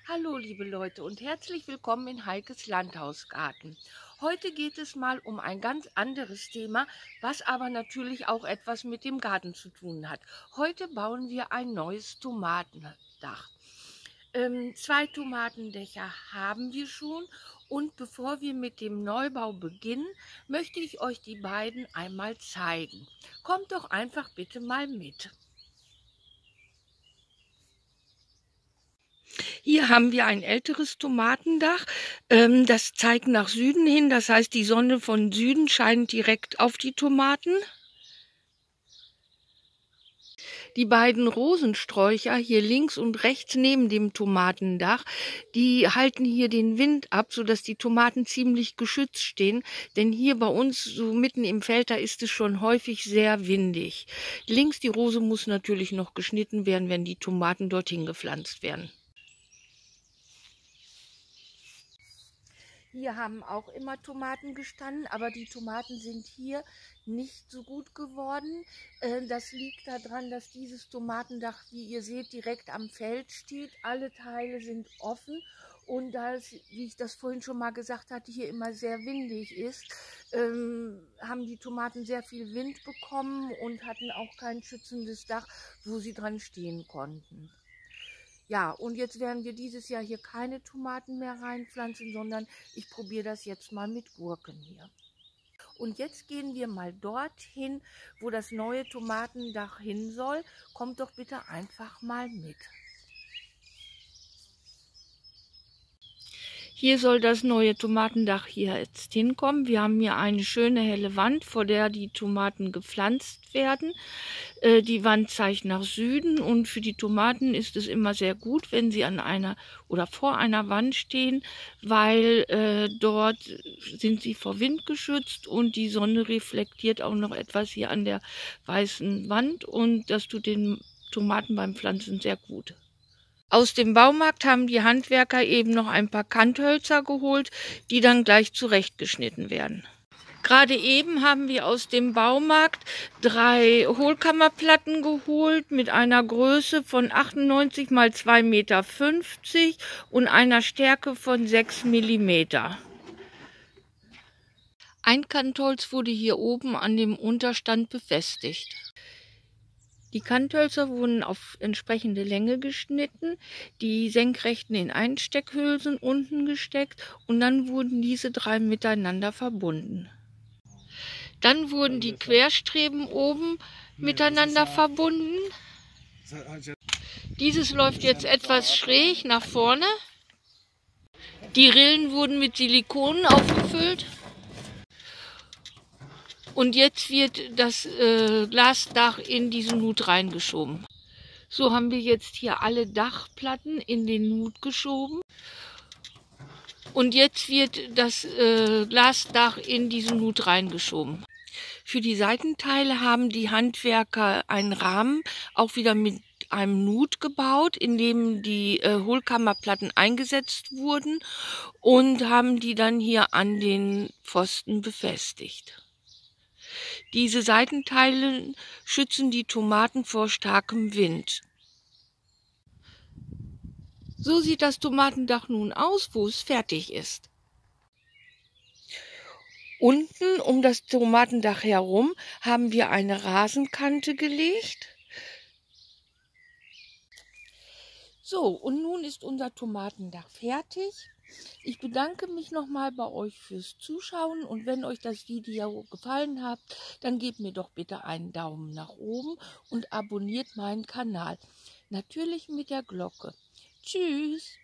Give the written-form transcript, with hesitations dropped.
Hallo liebe Leute und herzlich willkommen in Heikes Landhausgarten. Heute geht es mal um ein ganz anderes Thema, was aber natürlich auch etwas mit dem Garten zu tun hat. Heute bauen wir ein neues Tomatendach. 2 Tomatendächer haben wir schon und bevor wir mit dem Neubau beginnen, möchte ich euch die beiden einmal zeigen. Kommt doch einfach bitte mal mit. Hier haben wir ein älteres Tomatendach, das zeigt nach Süden hin, das heißt, die Sonne von Süden scheint direkt auf die Tomaten. Die beiden Rosensträucher hier links und rechts neben dem Tomatendach, die halten hier den Wind ab, sodass die Tomaten ziemlich geschützt stehen. Denn hier bei uns, so mitten im Feld, da ist es schon häufig sehr windig. Links die Rose muss natürlich noch geschnitten werden, wenn die Tomaten dorthin gepflanzt werden. Hier haben auch immer Tomaten gestanden, aber die Tomaten sind hier nicht so gut geworden. Das liegt daran, dass dieses Tomatendach, wie ihr seht, direkt am Feld steht. Alle Teile sind offen und da es, wie ich das vorhin schon mal gesagt hatte, hier immer sehr windig ist, haben die Tomaten sehr viel Wind bekommen und hatten auch kein schützendes Dach, wo sie dran stehen konnten. Ja, und jetzt werden wir dieses Jahr hier keine Tomaten mehr reinpflanzen, sondern ich probiere das jetzt mal mit Gurken hier. Und jetzt gehen wir mal dorthin, wo das neue Tomatendach hin soll. Kommt doch bitte einfach mal mit. Hier soll das neue Tomatendach hier jetzt hinkommen. Wir haben hier eine schöne helle Wand, vor der die Tomaten gepflanzt werden. Die Wand zeigt nach Süden und für die Tomaten ist es immer sehr gut, wenn sie an einer oder vor einer Wand stehen, weil dort sind sie vor Wind geschützt und die Sonne reflektiert auch noch etwas hier an der weißen Wand und das tut den Tomaten beim Pflanzen sehr gut. Aus dem Baumarkt haben die Handwerker eben noch ein paar Kanthölzer geholt, die dann gleich zurechtgeschnitten werden. Gerade eben haben wir aus dem Baumarkt 3 Hohlkammerplatten geholt mit einer Größe von 98 x 2,50 Meter und einer Stärke von 6 Millimeter. Ein Kantholz wurde hier oben an dem Unterstand befestigt. Die Kanthölzer wurden auf entsprechende Länge geschnitten, die senkrechten in Einsteckhülsen unten gesteckt und dann wurden diese 3 miteinander verbunden. Dann wurden die Querstreben oben miteinander verbunden. Dieses läuft jetzt etwas schräg nach vorne. Die Rillen wurden mit Silikon aufgefüllt. Und jetzt wird das Glasdach in diesen Nut reingeschoben. So haben wir jetzt hier alle Dachplatten in den Nut geschoben. Und jetzt wird das Glasdach in diesen Nut reingeschoben. Für die Seitenteile haben die Handwerker einen Rahmen auch wieder mit einem Nut gebaut, in dem die Hohlkammerplatten eingesetzt wurden und haben die dann hier an den Pfosten befestigt. Diese Seitenteile schützen die Tomaten vor starkem Wind. So sieht das Tomatendach nun aus, wo es fertig ist. Unten um das Tomatendach herum haben wir eine Rasenkante gelegt. So, und nun ist unser Tomatendach fertig. Ich bedanke mich nochmal bei euch fürs Zuschauen und wenn euch das Video gefallen hat, dann gebt mir doch bitte einen Daumen nach oben und abonniert meinen Kanal. Natürlich mit der Glocke. Tschüss!